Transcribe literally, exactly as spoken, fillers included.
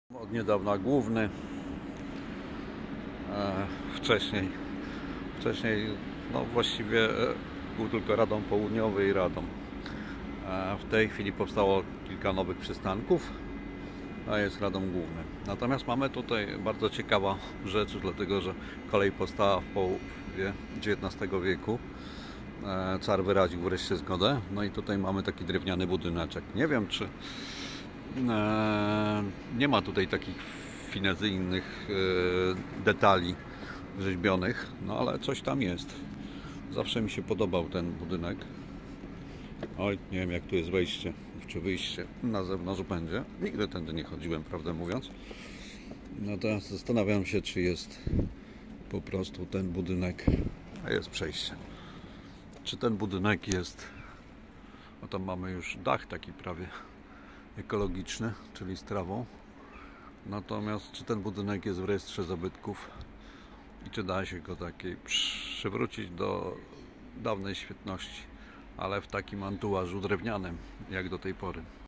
Od niedawna główny, e, wcześniej, wcześniej no właściwie był tylko Radom Południowy i Radom. E, w tej chwili powstało kilka nowych przystanków, a jest Radom Główny. Natomiast mamy tutaj bardzo ciekawa rzecz, dlatego że kolej powstała w połowie dziewiętnastego wieku. E, car wyraził wreszcie zgodę. No i tutaj mamy taki drewniany budyneczek. Nie wiem, czy nie ma tutaj takich finezyjnych detali rzeźbionych, no ale coś tam jest. Zawsze mi się podobał ten budynek. Oj, nie wiem jak tu jest wejście czy wyjście na zewnątrz będzie. Nigdy tędy nie chodziłem, prawdę mówiąc. No teraz zastanawiam się, czy jest po prostu ten budynek, a jest przejście. Czy ten budynek jest, no tam mamy już dach taki prawie ekologiczny, czyli z trawą. Natomiast czy ten budynek jest w rejestrze zabytków i czy da się go takiej przywrócić do dawnej świetności, ale w takim antuażu drewnianym jak do tej pory.